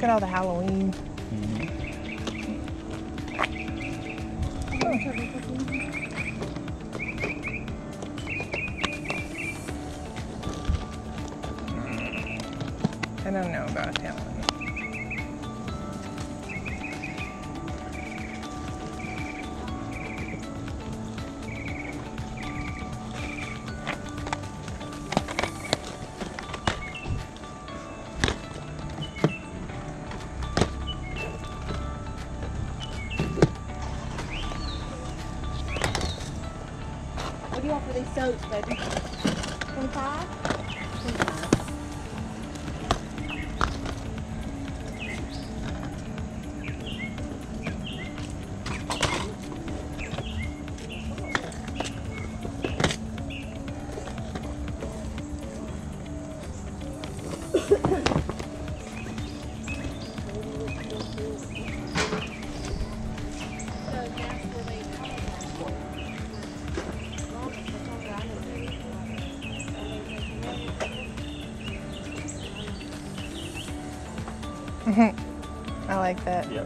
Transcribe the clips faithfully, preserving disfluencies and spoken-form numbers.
Look at all the Halloween. Mm-hmm. I don't know about that one. What do you want for these soaps, baby? twenty-five? twenty-five. I like that. Yep.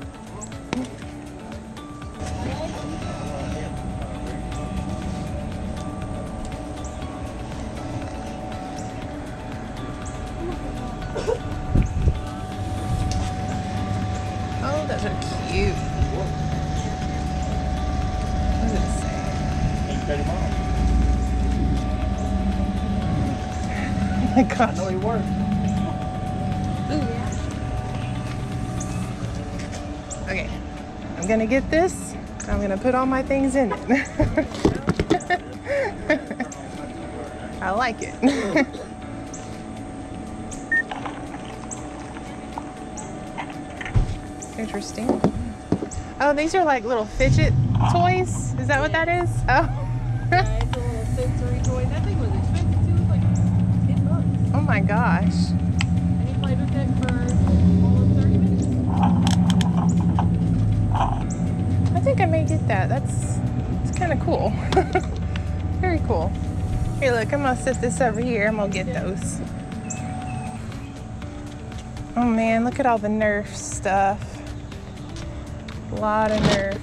Oh, those are cute. What does it say? Ain't Betty Mom. Oh my gosh. I know he worked. Ooh, yeah. Okay, I'm gonna get this. I'm gonna put all my things in it. I like it. Interesting. Oh, these are like little fidget toys. Is that what that is? Oh. Yeah, it's a little sensory toy. That thing was expensive too. It was like ten bucks. Oh my gosh. And he played with it for almost thirty minutes. I think I may get that. That's, it's kind of cool. Very cool. Here, look, I'm gonna set this over here. I'm gonna get those. Oh man, look at all the Nerf stuff. A lot of Nerf.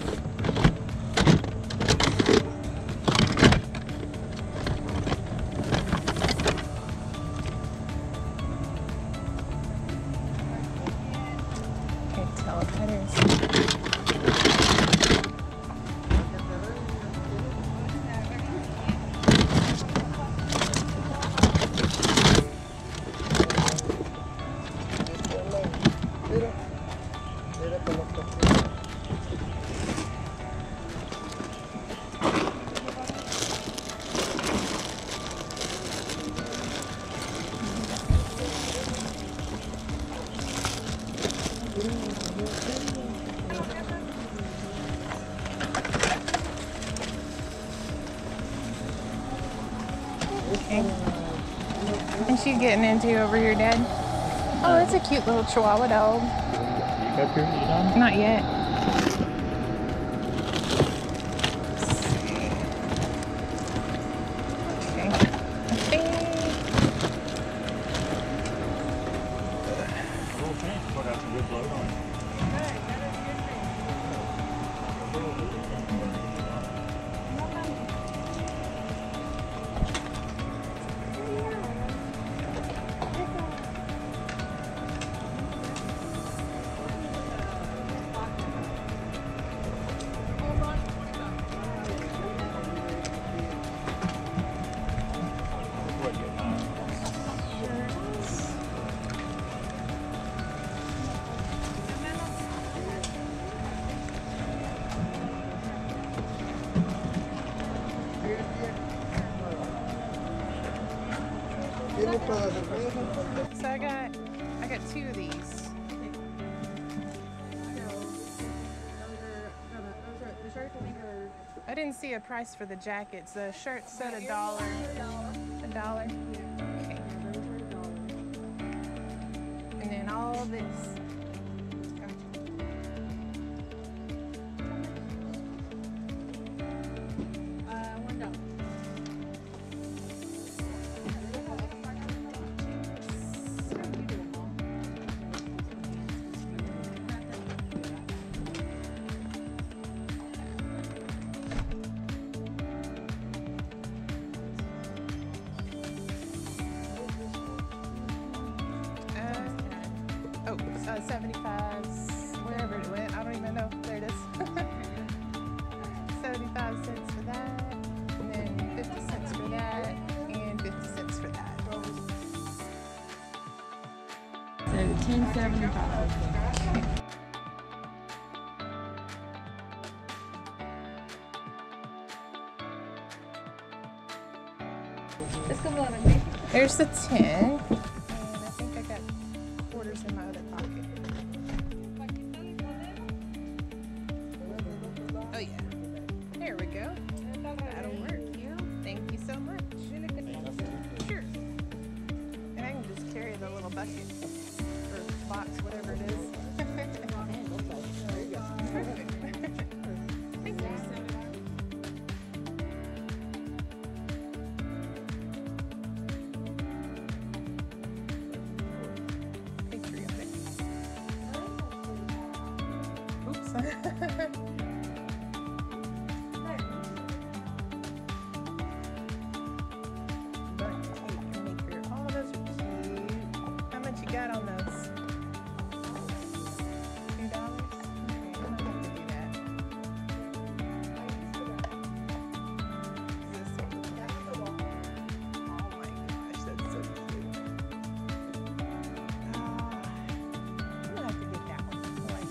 Can't tell if that is. Okay. What's you getting into over here, Dad? Oh, that's a cute little Chihuahua dog. You got your, you done? Not yet. Okay. I think. Cool pants. Put out some good blood on it. So I got, I got two of these. I didn't see a price for the jackets. The shirt said a dollar. A dollar. Okay. And then all this. Uh, one dollar. seventy-fives, wherever it went. I don't even know. There it is. seventy-five cents for that, and then fifty cents for that, and fifty cents for that. So ten seventy-five. Let's go on with me. There's the ten, and I think I got quarters in my other pocket. Oh yeah, there we go. That'll work. Thank you so much. Sure. And I can just carry the little bucket or box, whatever it is. Perfect. Thank you. Patriotic. Oops. Got on those two dollars. Okay, I'm gonna have to do that. This one. Oh my gosh, that's so cute. Uh, I'm gonna have to get that one. I like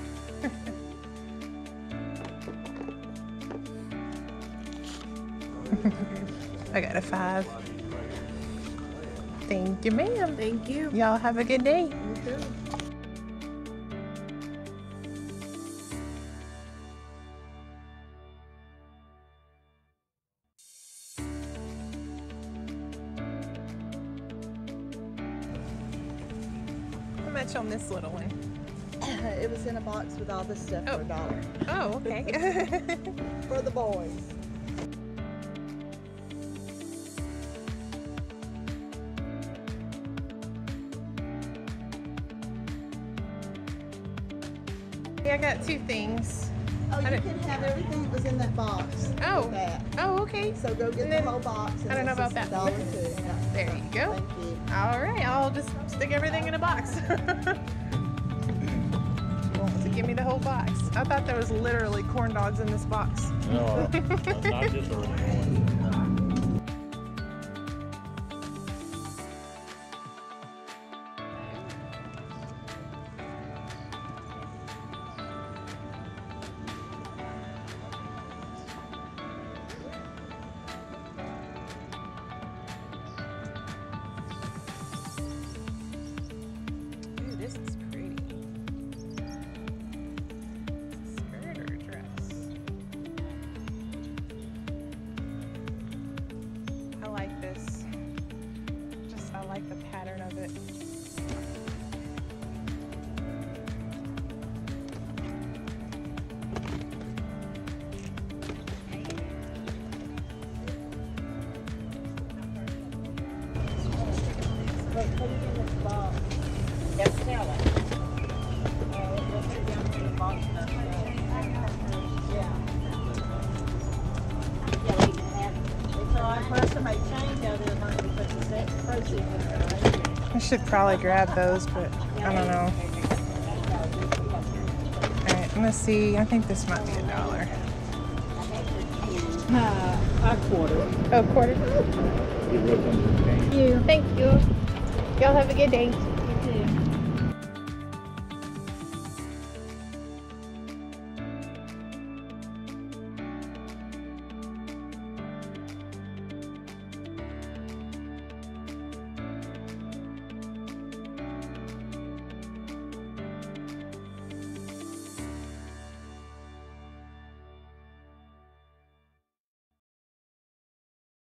that. I got a five. Thank you, ma'am. Thank you. Y'all have a good day. You too. How much on this little one? It was in a box with all this stuff Oh. for a dollar. Oh, okay. For the boys. Yeah, I got two things. Oh, you I can have everything that was in that box. Oh. with That. Oh, okay. So go get And the then- whole box. And I don't know it's about just a that. dollar too. Yeah. There you go. Thank you. All right, I'll just stick everything in a box. So give me the whole box. I thought there was literally corn dogs in this box. No, that's not just a regular one. Ooh, this is pretty. Skirt or dress? I like this. Just, I like the pattern of it. But put it in this box. Yes, tell it. Uh, we'll put it down in the box. and, uh, Yeah. Yeah, we can have it. So I for us to make change out of their money because the net proceeds in there, right? I should probably grab those, but I don't know. Alright, I'm gonna see. I think this might be a dollar. Uh, a quarter. Oh, quarter. You look on the Thank you. Thank you. Y'all have a good day.